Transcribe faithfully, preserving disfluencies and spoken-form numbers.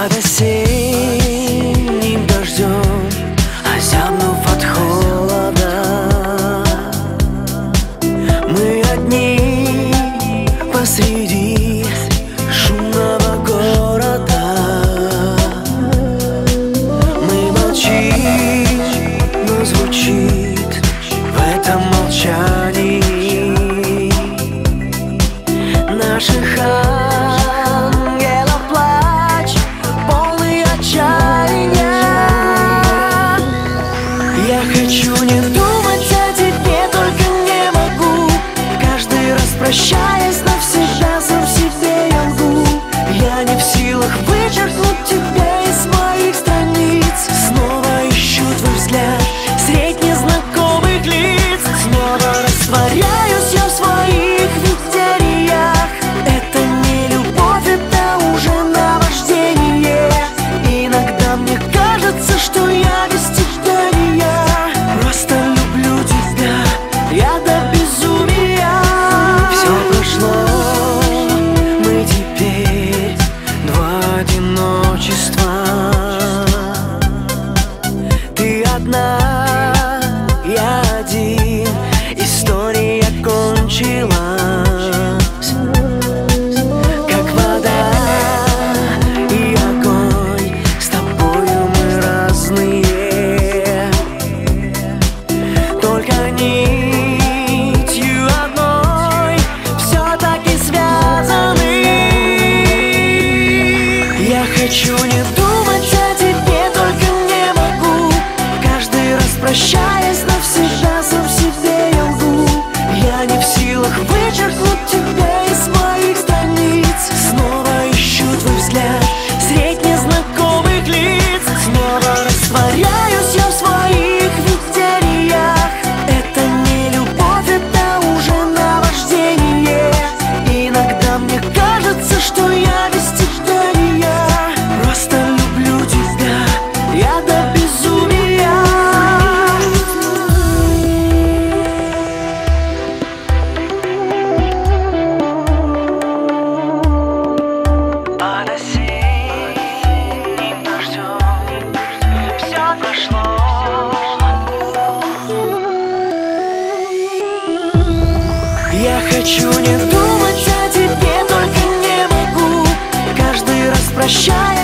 Под осенним дождем, озябнув от холода, мы одни посреди шумного города. Мы молчим, но звучит в этом молчании наших ангелов плач, полный отчаяния. Я хочу не думать о тебе, только не могу. Каждый раз прощаясь навсегда, сам себе я лгу. Я не в силах вычеркнуть тебя из моих страниц. Снова ищу твой взгляд средь незнакомых лиц. Снова растворяюсь я в своих видениях. Это не любовь, это уже наваждение. Иногда мне кажется, что я без тебя не я. Просто люблю тебя, я до безумия. Все прошло, мы теперь два одиночества. Ты одна, я один, история кончилась. Как вода и огонь, с тобою мы разные, только нитью одной все-таки связаны. Я хочу не думать о тебе, только не могу. Каждый раз прощаясь навсегда, сам себе я лгу. Я не в силах вычеркнуть тебя из моих страниц. Снова ищу твой взгляд средь незнакомых лиц. Снова растворяюсь я в своих видениях. Это не любовь, это уже наваждение. Иногда мне кажется, что я без тебя не я. Просто люблю тебя, я до безумия. Под осенним дождем все прошло. Я хочу не думать о тебе, только не могу. Каждый раз прощаясь